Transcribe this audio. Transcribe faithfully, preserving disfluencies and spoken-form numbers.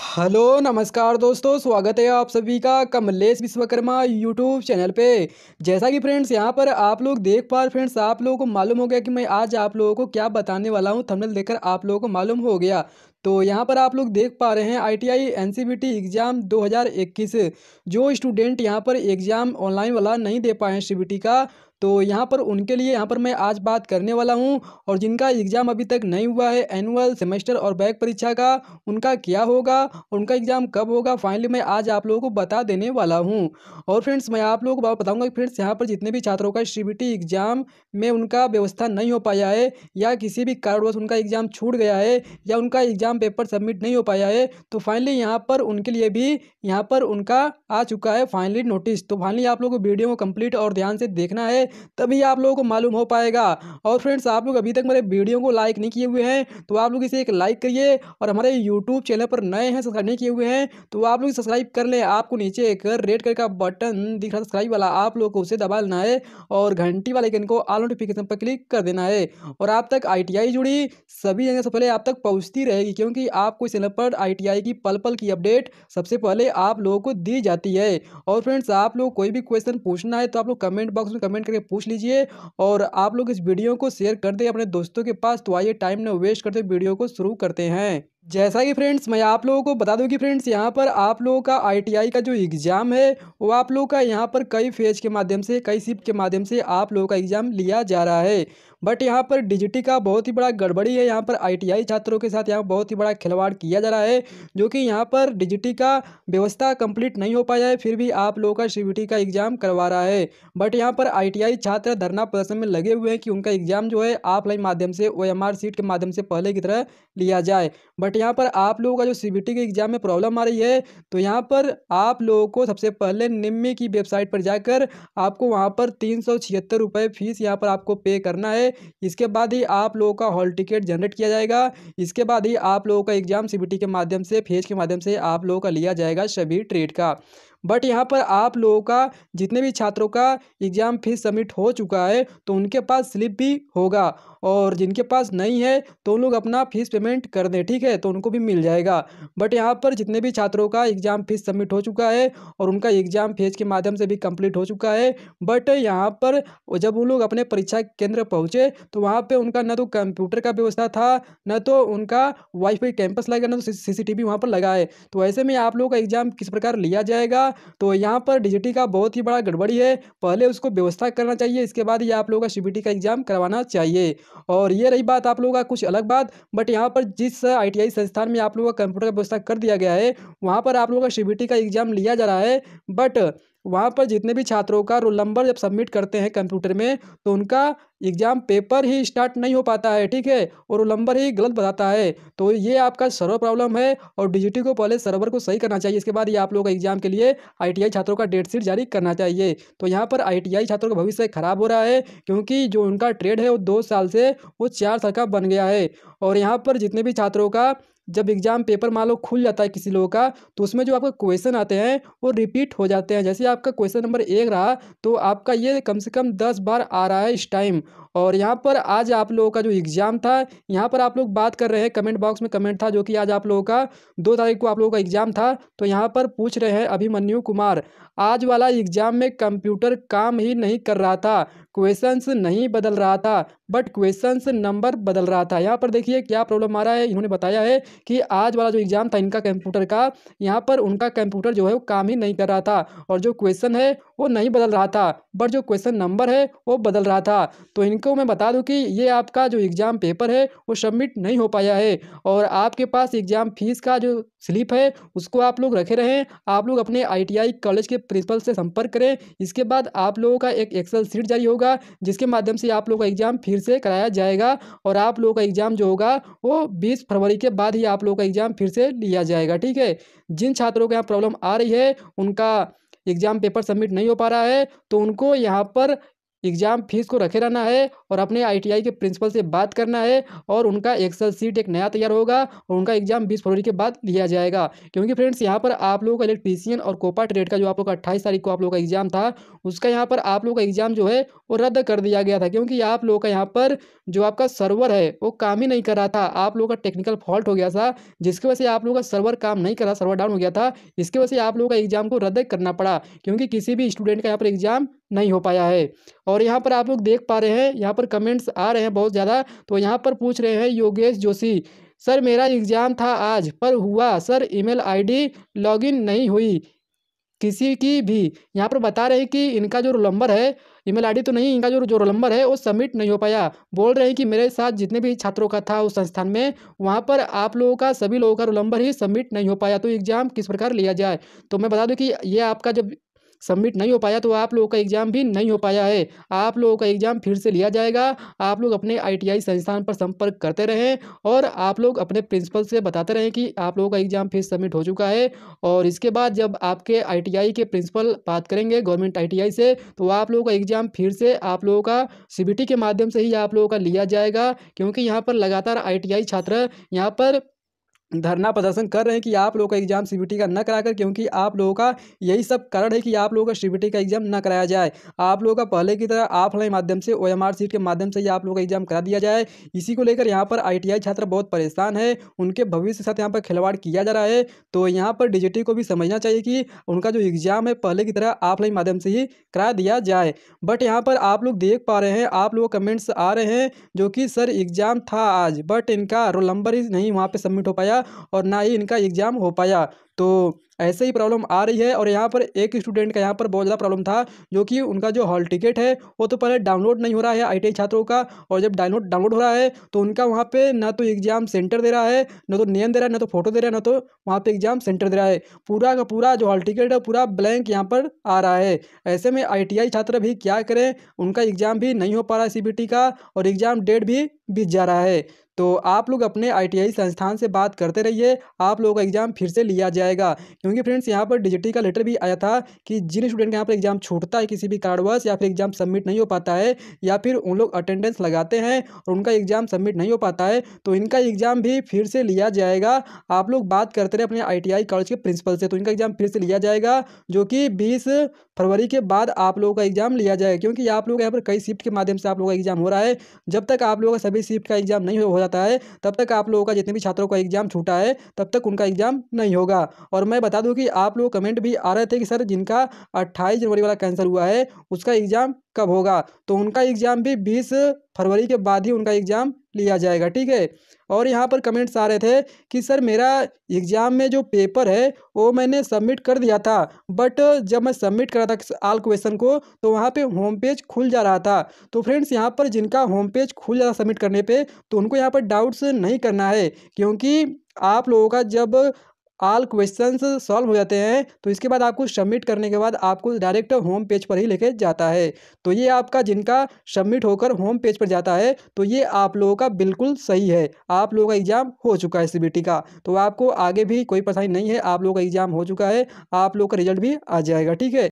Hello नमस्कार दोस्तों, स्वागत है आप सभी का कमलेश विश्वकर्मा यूट्यूब चैनल पे। जैसा कि फ्रेंड्स यहाँ पर आप लोग देख पा रहे फ्रेंड्स, आप लोगों को मालूम हो गया कि मैं आज आप लोगों को क्या बताने वाला हूँ। थंबनेल देखकर आप लोगों को मालूम हो गया। तो यहाँ पर आप लोग देख पा रहे हैं आईटीआई एनसीवीटी एग्जाम दो हज़ार इक्कीस। जो स्टूडेंट यहाँ पर एग्जाम ऑनलाइन वाला नहीं दे पाए हैं सीबीटी का, तो यहाँ पर उनके लिए यहाँ पर मैं आज बात करने वाला हूँ। और जिनका एग्ज़ाम अभी तक नहीं हुआ है एनुअल सेमेस्टर और बैक परीक्षा का, उनका क्या होगा और उनका एग्ज़ाम कब होगा, फाइनली मैं आज आप लोगों को बता देने वाला हूँ। और फ्रेंड्स मैं आप लोगों को बात बताऊंगा कि फ्रेंड्स यहाँ पर जितने भी छात्रों का सीबीटी एग्ज़ाम में उनका व्यवस्था नहीं हो पाया है, या किसी भी कारणवश उनका एग्ज़ाम छूट गया है, या उनका एग्ज़ाम पेपर सबमिट नहीं हो पाया है, तो फाइनली यहाँ पर उनके लिए भी यहाँ पर उनका आ चुका है फाइनली नोटिस। तो फाइनली आप लोगों को वीडियो को कंप्लीट और ध्यान से देखना है, तभी आप लोगों को मालूम हो पाएगा। और फ्रेंड्स आप लोग अभी तक मेरे वीडियो को लाइक नहीं किए हुए हैं, तो आप लोग इसे एक लाइक करिए। और हमारे यूट्यूब चैनल पर नए हैं, सब्सक्राइब नहीं किए हुए हैं, तो आप लोग सब्सक्राइब कर लें। आपको नीचे एक रेड कलर का बटन दिख रहा है सब्सक्राइब वाला, आप लोग को उसे दबा लेना है और घंटी वाले आइकन को ऑल नोटिफिकेशन पर क्लिक कर देना है। और आप तक आईटीआई जुड़ी सभी जगह से पहले आप तक पहुंचती रहेगी, क्योंकि आपको इस चैनल पर आईटीआई की पल पल की अपडेट सबसे पहले आप लोगों को दी जाती है। और फ्रेंड्स आप लोग कोई भी क्वेश्चन पूछना है तो आप लोग कमेंट बॉक्स में कमेंट करके पूछ लीजिए। और आप लोग इस वीडियो को शेयर कर दें अपने दोस्तों के पास। तो आइए टाइम न वेस्ट करते वीडियो को शुरू करते हैं। जैसा कि फ्रेंड्स मैं आप लोगों को बता दूं कि फ्रेंड्स यहाँ पर आप लोगों का आईटीआई का जो एग्ज़ाम है वो आप लोगों का यहाँ पर कई फेज के माध्यम से, कई शिफ्ट के माध्यम से आप लोगों का एग्ज़ाम लिया जा रहा है। बट यहाँ पर डीजीटी का बहुत ही बड़ा गड़बड़ी है। यहाँ पर आईटीआई छात्रों के साथ यहाँ बहुत ही बड़ा खिलवाड़ किया जा रहा है, जो कि यहाँ पर डीजीटी का व्यवस्था कंप्लीट नहीं हो पाया है, फिर भी आप लोगों का सीबीटी का एग्ज़ाम करवा रहा है। बट यहाँ पर आईटीआई छात्र धरना प्रदर्शन में लगे हुए हैं कि उनका एग्ज़ाम जो है ऑफलाइन माध्यम से ओएमआर सीट के माध्यम से पहले की तरह लिया जाए। बट यहाँ पर आप लोगों का जो सीबीटी के एग्ज़ाम में प्रॉब्लम आ रही है, तो यहाँ पर आप लोगों को सबसे पहले निम्मी की वेबसाइट पर जाकर आपको वहाँ पर तीन सौ छिहत्तर रुपये फीस यहाँ पर आपको पे करना है। इसके बाद ही आप लोगों का हॉल टिकट जनरेट किया जाएगा। इसके बाद ही आप लोगों का एग्ज़ाम सीबीटी के माध्यम से, फेज के माध्यम से आप लोगों का लिया जाएगा सभी ट्रेड का। बट यहाँ पर आप लोगों का जितने भी छात्रों का एग्ज़ाम फीस सबमिट हो चुका है, तो उनके पास स्लिप भी होगा। और जिनके पास नहीं है तो उन लोग अपना फीस पेमेंट कर दें, ठीक है, तो उनको भी मिल जाएगा। बट यहाँ पर जितने भी छात्रों का एग्ज़ाम फीस सबमिट हो चुका है और उनका एग्ज़ाम फेज के माध्यम से भी कंप्लीट हो चुका है, बट यहाँ पर जब उन लोग अपने परीक्षा केंद्र पहुँचे तो वहाँ पे उनका न तो कंप्यूटर का व्यवस्था था, न तो उनका वाईफाई कैंपस लगा, न तो सीसीटीवी वहाँ पर लगा है। तो ऐसे में आप लोगों का एग्ज़ाम किस प्रकार लिया जाएगा? तो यहाँ पर डीजीटी का बहुत ही बड़ा गड़बड़ी है। पहले उसको व्यवस्था करना चाहिए, इसके बाद ही आप लोगों का सीबीटी का एग्ज़ाम करवाना चाहिए। और ये रही बात आप लोगों का कुछ अलग बात। बट यहाँ पर जिस आईटीआई संस्थान में आप लोगों का कंप्यूटर का व्यवस्था कर दिया गया है, वहाँ पर आप लोगों का सीबीटी का एग्ज़ाम लिया जा रहा है। बट वहाँ पर जितने भी छात्रों का रोल नंबर जब सबमिट करते हैं कंप्यूटर में, तो उनका एग्ज़ाम पेपर ही स्टार्ट नहीं हो पाता है, ठीक है, और रोल नंबर ही गलत बताता है। तो ये आपका सर्वर प्रॉब्लम है और डीजीटी को पहले सर्वर को सही करना चाहिए, इसके बाद ये आप लोगों का एग्ज़ाम के लिए आईटीआई छात्रों का डेट शीट जारी करना चाहिए। तो यहाँ पर आईटीआई छात्रों का भविष्य खराब हो रहा है, क्योंकि जो उनका ट्रेड है वो दो साल से वो चार साल का बन गया है। और यहाँ पर जितने भी छात्रों का जब एग्ज़ाम पेपर मान लो खुल जाता है किसी लोगों का, तो उसमें जो आपका क्वेश्चन आते हैं वो रिपीट हो जाते हैं। जैसे आपका क्वेश्चन नंबर एक रहा, तो आपका ये कम से कम दस बार आ रहा है इस टाइम। और यहाँ पर आज आप लोगों का जो एग्ज़ाम था, यहाँ पर आप लोग बात कर रहे हैं, कमेंट बॉक्स में कमेंट था जो कि आज आप लोगों का दो तारीख को आप लोगों का एग्ज़ाम था। तो यहाँ पर पूछ रहे हैं अभिमन्यु कुमार, आज वाला एग्ज़ाम में कंप्यूटर काम ही नहीं कर रहा था, क्वेश्चंस नहीं बदल रहा था, बट क्वेश्चंस नंबर बदल रहा था। यहाँ पर देखिए क्या प्रॉब्लम आ रहा है। इन्होंने बताया है कि आज वाला जो एग्ज़ाम था इनका कंप्यूटर का, यहाँ पर उनका कंप्यूटर जो है वो काम ही नहीं कर रहा था और जो क्वेश्चन है वो नहीं बदल रहा था, बट जो क्वेश्चन नंबर है वो बदल रहा था। तो इनको मैं बता दूं कि ये आपका जो एग्ज़ाम पेपर है वो सबमिट नहीं हो पाया है। और आपके पास एग्ज़ाम फीस का जो स्लिप है उसको आप लोग रखे रहें। आप लोग अपने आईटीआई कॉलेज के प्रिंसिपल से संपर्क करें। इसके बाद आप लोगों का एक एक्सेल सीट जारी होगा, जिसके माध्यम से आप लोगों का एग्ज़ाम फिर से कराया जाएगा। और आप लोगों का एग्ज़ाम जो होगा वो बीस फरवरी के बाद ही आप लोगों का एग्ज़ाम फिर से लिया जाएगा, ठीक है। जिन छात्रों को यहाँ प्रॉब्लम आ रही है, उनका एग्ज़ाम पेपर सबमिट नहीं हो पा रहा है, तो उनको यहाँ पर एग्ज़ाम फ़ीस को रखे रहना है और अपने आईटीआई के प्रिंसिपल से बात करना है और उनका एक्सेल शीट एक नया तैयार होगा और उनका एग्ज़ाम बीस फरवरी के बाद लिया जाएगा। क्योंकि फ्रेंड्स यहाँ पर आप लोगों का इलेक्ट्रीशियन और कोपा ट्रेड का जो आप लोग का अट्ठाईस तारीख को आप लोगों का एग्ज़ाम था, उसका यहाँ पर आप लोगों का एग्ज़ाम जो है वो रद्द कर दिया गया था। क्योंकि आप लोगों का यहाँ पर जो आपका सर्वर है वो काम ही नहीं कर रहा था। आप लोगों का टेक्निकल फॉल्ट हो गया था, जिसकी वजह से आप लोगों का सर्वर काम नहीं कर रहा, सर्वर डाउन हो गया था। इसकी वजह से आप लोगों का एग्ज़ाम को रद्द करना पड़ा, क्योंकि किसी भी स्टूडेंट का यहाँ पर एग्ज़ाम नहीं हो पाया है। और यहाँ पर आप लोग देख पा रहे हैं, यहाँ पर कमेंट्स आ रहे हैं बहुत ज़्यादा। तो यहाँ पर पूछ रहे हैं योगेश जोशी, सर मेरा एग्ज़ाम था आज पर हुआ सर ईमेल आईडी लॉगिन नहीं हुई किसी की भी। यहाँ पर बता रहे हैं कि इनका जो रोल नंबर है, ईमेल आईडी तो नहीं, इनका जो जो रोल नंबर है वो सबमिट नहीं हो पाया। बोल रहे हैं कि मेरे साथ जितने भी छात्रों का था उस संस्थान में, वहाँ पर आप लोगों का सभी लोगों का रोल नंबर ही सबमिट नहीं हो पाया। तो एग्ज़ाम किस प्रकार लिया जाए? तो मैं बता दूँ कि ये आपका जब सबमिट नहीं हो पाया तो आप लोगों का एग्ज़ाम भी नहीं हो पाया है। आप लोगों का एग्ज़ाम फिर से लिया जाएगा। आप लोग अपने आईटीआई संस्थान पर संपर्क करते रहें और आप लोग अपने प्रिंसिपल से बताते रहें कि आप लोगों का एग्ज़ाम फिर सबमिट हो चुका है। और इसके बाद जब आपके आईटीआई के प्रिंसिपल बात करेंगे गवर्नमेंट आईटीआई से, तो आप लोगों का एग्ज़ाम फिर से आप लोगों का सीबीटी के माध्यम से ही आप लोगों का लिया जाएगा। क्योंकि यहाँ पर लगातार आईटीआई छात्र यहाँ पर धरना प्रदर्शन कर रहे हैं कि आप लोगों का एग्ज़ाम सीबीटी का न कराकर, क्योंकि आप लोगों का यही सब कारण है कि आप लोगों का सीबीटी का एग्ज़ाम ना कराया जाए। आप लोगों का पहले की तरह ऑफलाइन माध्यम से ओएमआर सीट के माध्यम से ही आप लोगों का एग्ज़ाम करा दिया जाए। इसी को लेकर यहाँ पर आईटीआई छात्र बहुत परेशान है, उनके भविष्य के साथ यहाँ पर खिलवाड़ किया जा रहा है। तो यहाँ पर डीजीटी को भी समझना चाहिए कि उनका जो एग्ज़ाम है पहले की तरह ऑफलाइन माध्यम से ही करा दिया जाए। बट यहाँ पर आप लोग देख पा रहे हैं, आप लोगों को कमेंट्स आ रहे हैं जो कि सर एग्ज़ाम था आज बट इनका रोल नंबर ही नहीं वहाँ पे सबमिट हो पाया और ना ही इनका एग्ज़ाम हो पाया। तो ऐसे ही प्रॉब्लम आ रही है। और यहाँ पर एक स्टूडेंट का यहाँ पर बहुत ज़्यादा प्रॉब्लम था, जो कि उनका जो हॉल टिकट है वो तो पहले डाउनलोड नहीं हो रहा है आईटीआई छात्रों का, और जब डाउनलोड डाउनलोड हो रहा है तो उनका वहाँ पे ना तो एग्ज़ाम सेंटर दे रहा है, ना तो नेम दे रहा है, ना तो फोटो दे रहा है, ना तो वहाँ पे एग्ज़ाम सेंटर दे रहा है। पूरा का पूरा जो हॉल टिकट है पूरा ब्लैंक यहाँ पर आ रहा है। ऐसे में आईटीआई छात्र भी क्या करें, उनका एग्ज़ाम भी नहीं हो पा रहा है सीबीटी का, और एग्ज़ाम डेट भी बीत जा रहा है। तो आप लोग अपने आईटीआई संस्थान से बात करते रहिए, आप लोगों का एग्ज़ाम फिर से लिया जाएगा। क्योंकि फ्रेंड्स यहाँ पर डीजीटी का लेटर भी आया था कि जिन स्टूडेंट का यहाँ पर एग्ज़ाम छूटता है किसी भी कारणवश, या फिर एग्ज़ाम सबमिट नहीं हो पाता है, या फिर उन लोग अटेंडेंस लगाते हैं और उनका एग्ज़ाम सबमिट नहीं हो पाता है, तो इनका एग्ज़ाम भी फिर से लिया जाएगा। आप लोग बात करते रहे अपने आईटीआई कॉलेज के प्रिंसिपल से, तो इनका एग्ज़ाम फिर से लिया जाएगा, जो कि बीस फरवरी के बाद आप लोगों का एग्ज़ाम लिया जाएगा। क्योंकि आप लोग यहाँ पर कई शिफ्ट के माध्यम से आप लोगों का एग्ज़ाम हो रहा है। जब तक आप लोगों का सभी शिफ्ट का एग्ज़ाम नहीं हो जाता है, तब तक आप लोगों का जितने भी छात्रों का एग्ज़ाम छूटा है तब तक उनका एग्ज़ाम नहीं होगा। और मैं बता दूं कि आप लोग कमेंट भी आ रहे थे कि सर जिनका अट्ठाईस जनवरी वाला कैंसिल हुआ है उसका एग्ज़ाम कब होगा, तो उनका एग्ज़ाम भी बीस फरवरी के बाद ही उनका एग्ज़ाम लिया जाएगा, ठीक है। और यहाँ पर कमेंट्स आ रहे थे कि सर मेरा एग्ज़ाम में जो पेपर है वो मैंने सबमिट कर दिया था, बट जब मैं सबमिट कर रहा था ऑल क्वेश्चन को तो वहाँ पे होम पेज खुल जा रहा था। तो फ्रेंड्स यहाँ पर जिनका होम पेज खुल जा रहा सबमिट करने पे, तो उनको यहाँ पर डाउट्स नहीं करना है, क्योंकि आप लोगों का जब ऑल क्वेश्चंस सॉल्व हो जाते हैं तो इसके बाद आपको सबमिट करने के बाद आपको डायरेक्ट होम पेज पर ही लेके जाता है। तो ये आपका जिनका सबमिट होकर होम पेज पर जाता है, तो ये आप लोगों का बिल्कुल सही है, आप लोगों का एग्ज़ाम हो चुका है सीबीटी का, तो आपको आगे भी कोई परेशानी नहीं है, आप लोगों का एग्ज़ाम हो चुका है, आप लोगों का रिजल्ट भी आ जाएगा, ठीक है।